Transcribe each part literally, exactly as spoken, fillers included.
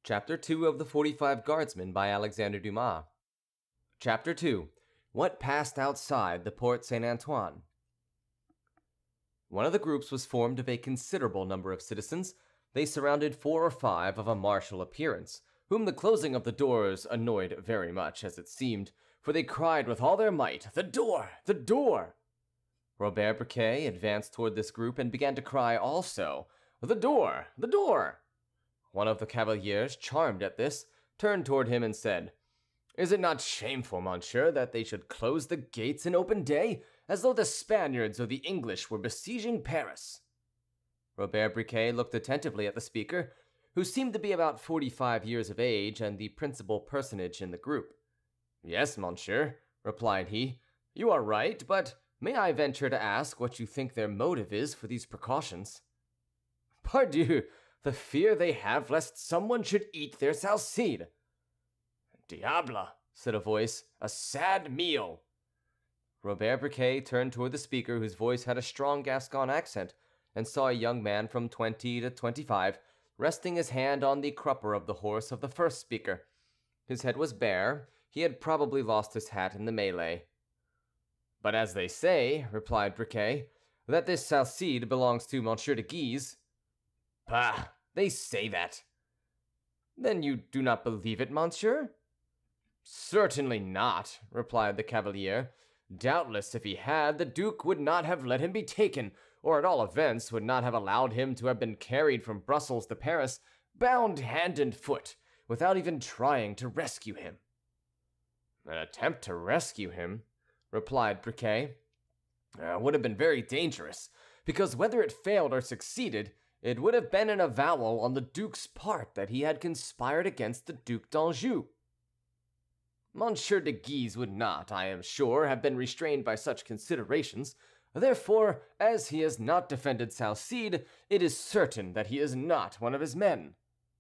Chapter two of the Forty-Five Guardsmen by Alexandre Dumas. Chapter two. What passed outside the Porte Saint Antoine. One of the groups was formed of a considerable number of citizens. They surrounded four or five of a martial appearance, whom the closing of the doors annoyed very much, as it seemed, for they cried with all their might, "The door! The door!" Robert Briquet advanced toward this group and began to cry also, "The door! The door!" One of the cavaliers, charmed at this, turned toward him and said, "Is it not shameful, monsieur, that they should close the gates in open day, as though the Spaniards or the English were besieging Paris?" Robert Briquet looked attentively at the speaker, who seemed to be about forty-five years of age and the principal personage in the group. "Yes, monsieur," replied he, "you are right, but may I venture to ask what you think their motive is for these precautions?" "Pardieu! The fear they have lest someone should eat their salcide." "Diable!" said a voice, "a sad meal." Robert Briquet turned toward the speaker, whose voice had a strong Gascon accent, and saw a young man from twenty to twenty-five, resting his hand on the crupper of the horse of the first speaker. His head was bare. He had probably lost his hat in the melee. "But as they say," replied Briquet, "that this salcide belongs to Monsieur de Guise." "Bah! They say that." "Then you do not believe it, monsieur?" "Certainly not," replied the cavalier. "Doubtless, if he had, the Duke would not have let him be taken, or at all events would not have allowed him to have been carried from Brussels to Paris, bound hand and foot, without even trying to rescue him." "An attempt to rescue him," replied Briquet, uh, "would have been very dangerous, because whether it failed or succeeded, it would have been an avowal on the Duke's part that he had conspired against the Duc d'Anjou. Monsieur de Guise would not, I am sure, have been restrained by such considerations. Therefore, as he has not defended Salcede, it is certain that he is not one of his men."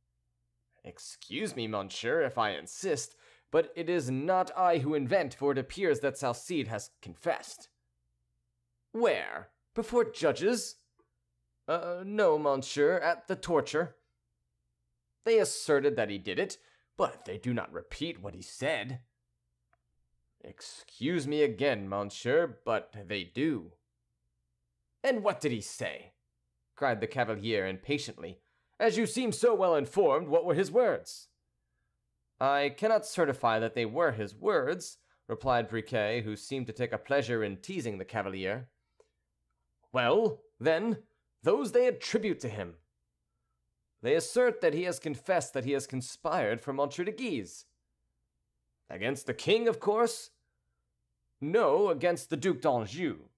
"Excuse me, monsieur, if I insist, but it is not I who invent, for it appears that Salcede has confessed." "Where? Before judges?" Uh, no, monsieur, at the torture." "They asserted that he did it, but they do not repeat what he said." "Excuse me again, monsieur, but they do." "And what did he say?" cried the cavalier impatiently. "As you seem so well informed, what were his words?" "I cannot certify that they were his words," replied Briquet, who seemed to take a pleasure in teasing the cavalier. "Well, then, those they attribute to him." "They assert that he has confessed that he has conspired for Monsieur de Guise." "Against the king, of course?" "No, against the Duc d'Anjou."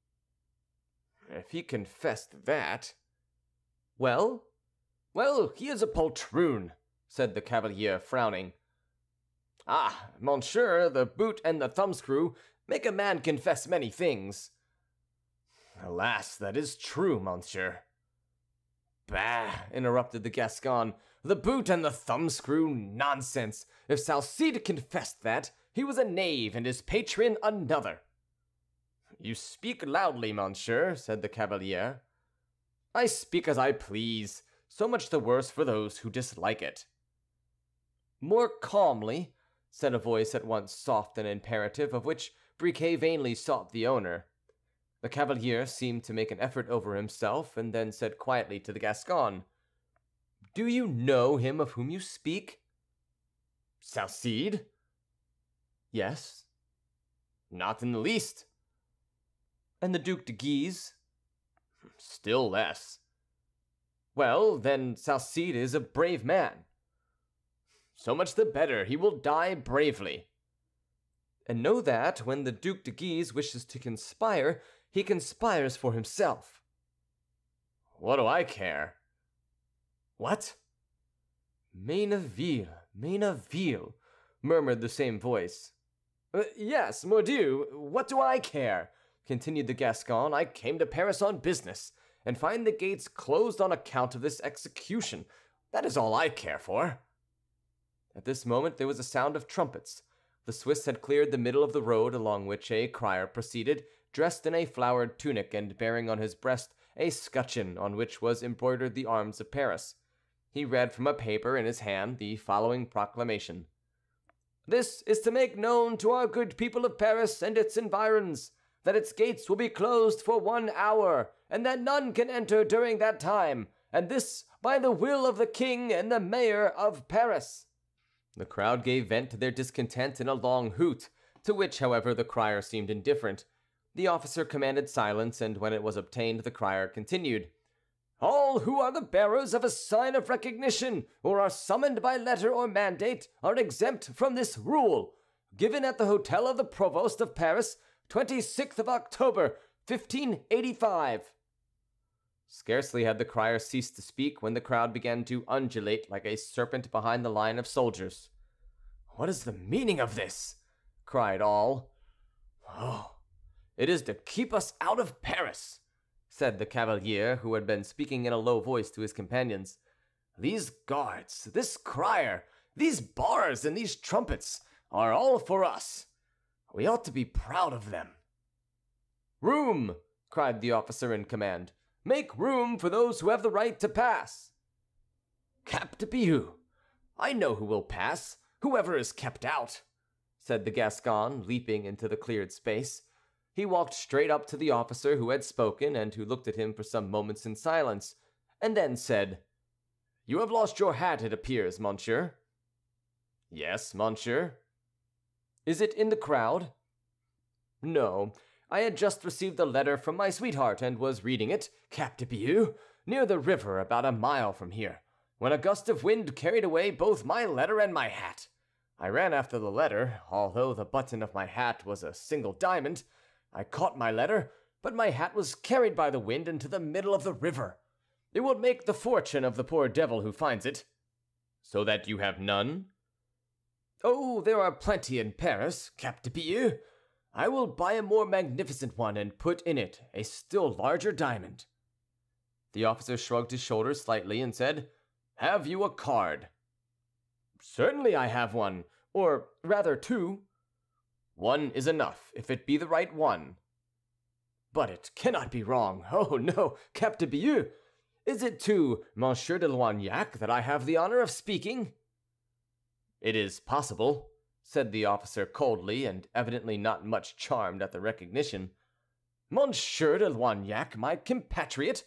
"If he confessed that—" "Well?" "Well, he is a poltroon," said the cavalier, frowning. "Ah, monsieur, the boot and the thumbscrew make a man confess many things." "Alas, that is true, monsieur." "Bah!" interrupted the Gascon, "the boot and the thumbscrew, nonsense! If Salcede confessed that, he was a knave, and his patron another." "You speak loudly, monsieur," said the cavalier. "I speak as I please, so much the worse for those who dislike it." "More calmly," said a voice at once soft and imperative, of which Briquet vainly sought the owner. The cavalier seemed to make an effort over himself, and then said quietly to the Gascon, "Do you know him of whom you speak?" "Salcede?" "Yes." "Not in the least." "And the Duc de Guise?" "Still less." "Well, then, Salcede is a brave man." "So much the better. He will die bravely." "And know that, when the Duc de Guise wishes to conspire, he conspires for himself." "What do I care?" "What?" "Mayneville, Mayneville," murmured the same voice. Uh, "Yes, mordieu, what do I care?" continued the Gascon. "I came to Paris on business, and find the gates closed on account of this execution. That is all I care for." At this moment there was a sound of trumpets. The Swiss had cleared the middle of the road, along which a crier proceeded, dressed in a flowered tunic and bearing on his breast a scutcheon on which was embroidered the arms of Paris. He read from a paper in his hand the following proclamation. This is to make known to our good people of Paris and its environs that its gates will be closed for one hour, and that none can enter during that time, and this by the will of the king and the mayor of Paris. The crowd gave vent to their discontent in a long hoot, to which, however, the crier seemed indifferent. The officer commanded silence, and when it was obtained, the crier continued. All who are the bearers of a sign of recognition, or are summoned by letter or mandate, are exempt from this rule, given at the Hotel of the Provost of Paris, twenty-sixth of October, fifteen eighty-five. Scarcely had the crier ceased to speak when the crowd began to undulate like a serpent behind the line of soldiers. What is the meaning of this? Cried all. Oh, it is to keep us out of Paris, said the cavalier, who had been speaking in a low voice to his companions. These guards, this crier, these bars, and these trumpets are all for us. We ought to be proud of them. Room, cried the officer in command. Make room for those who have the right to pass. Cap de Biou, I know who will pass, whoever is kept out, said the Gascon, leaping into the cleared space. He walked straight up to the officer who had spoken, and who looked at him for some moments in silence, and then said, You have lost your hat, it appears, monsieur. Yes, monsieur. Is it in the crowd? No, I had just received a letter from my sweetheart, and was reading it, Cap de Biou, near the river about a mile from here, when a gust of wind carried away both my letter and my hat. I ran after the letter, although the button of my hat was a single diamond. I caught my letter, but my hat was carried by the wind into the middle of the river. It will make the fortune of the poor devil who finds it. So that you have none? Oh, there are plenty in Paris, Cap de Biou. I will buy a more magnificent one and put in it a still larger diamond. The officer shrugged his shoulders slightly and said, Have you a card? Certainly I have one, or rather two. One is enough, if it be the right one. But it cannot be wrong. Oh, no, Cap de Biou. Is it to Monsieur de Loignac that I have the honor of speaking? It is possible, said the officer coldly, and evidently not much charmed at the recognition. Monsieur de Loignac, my compatriot?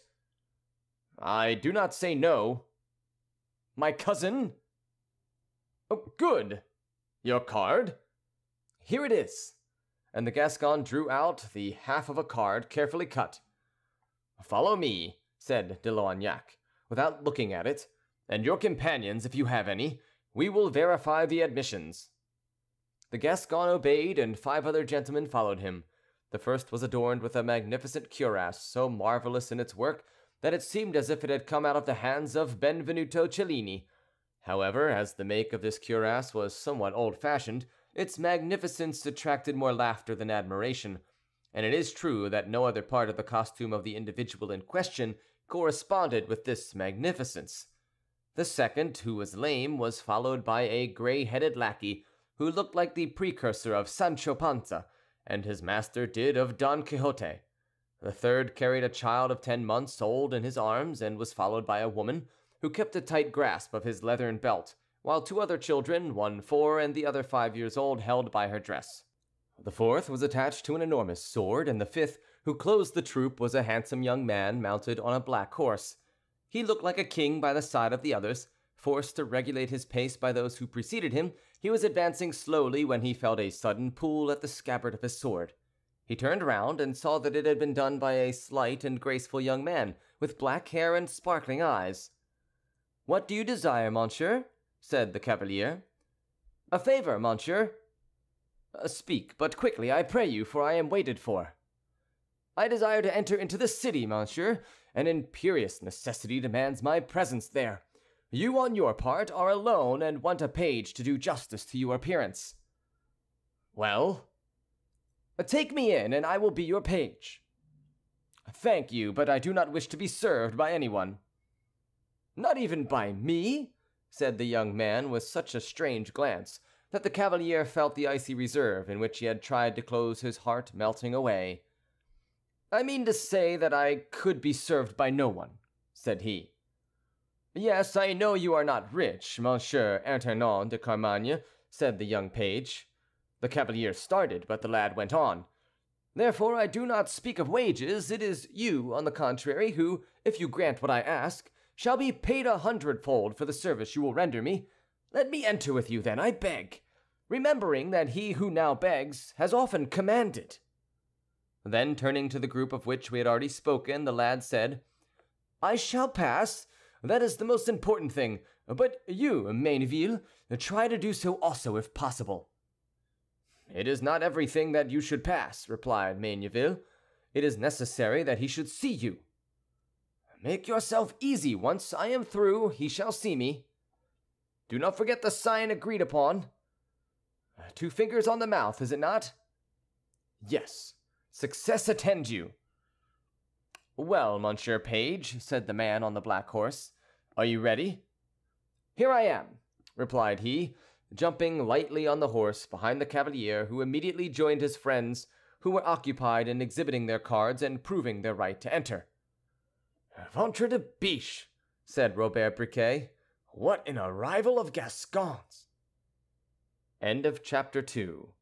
I do not say no. My cousin? Oh, good. Your card? Here it is. And the Gascon drew out the half of a card carefully cut. Follow me, said de Loignac, without looking at it, and your companions, if you have any. We will verify the admissions. The Gascon obeyed, and five other gentlemen followed him. The first was adorned with a magnificent cuirass, so marvelous in its work that it seemed as if it had come out of the hands of Benvenuto Cellini. However, as the make of this cuirass was somewhat old-fashioned, its magnificence attracted more laughter than admiration, and it is true that no other part of the costume of the individual in question corresponded with this magnificence. The second, who was lame, was followed by a gray-headed lackey, who looked like the precursor of Sancho Panza, and his master did of Don Quixote. The third carried a child of ten months old in his arms, and was followed by a woman, who kept a tight grasp of his leathern belt, while two other children, one four and the other five years old, held by her dress. The fourth was attached to an enormous sword, and the fifth, who closed the troop, was a handsome young man mounted on a black horse. He looked like a king by the side of the others. Forced to regulate his pace by those who preceded him, he was advancing slowly when he felt a sudden pull at the scabbard of his sword. He turned round and saw that it had been done by a slight and graceful young man, with black hair and sparkling eyes. "What do you desire, monsieur?" said the cavalier. "A favor, monsieur." Uh, "Speak, but quickly, I pray you, for I am waited for." "I desire to enter into the city, monsieur. An imperious necessity demands my presence there. You, on your part, are alone and want a page to do justice to your appearance." "Well?" "Take me in, and I will be your page." "Thank you, but I do not wish to be served by anyone." "Not even by me?" said the young man with such a strange glance that the cavalier felt the icy reserve in which he had tried to close his heart melting away. "I mean to say that I could be served by no one," said he. Yes, I know you are not rich, Monsieur Intendant de Carmagne, said the young page. The cavalier started, but the lad went on. Therefore I do not speak of wages. It is you, on the contrary, who, if you grant what I ask, shall be paid a hundredfold for the service you will render me. Let me enter with you, then, I beg, remembering that he who now begs has often commanded. Then, turning to the group of which we had already spoken, the lad said, I shall pass. That is the most important thing. But you, Mainville, try to do so also, if possible. It is not everything that you should pass, replied Mainville. It is necessary that he should see you. Make yourself easy. Once I am through, he shall see me. Do not forget the sign agreed upon. Two fingers on the mouth, is it not? Yes. Success attend you. Well, Monsieur Page, said the man on the black horse, are you ready? Here I am, replied he, jumping lightly on the horse behind the cavalier, who immediately joined his friends, who were occupied in exhibiting their cards and proving their right to enter. Ventre de biche, said Robert Briquet, what an arrival of Gascons! End of chapter two.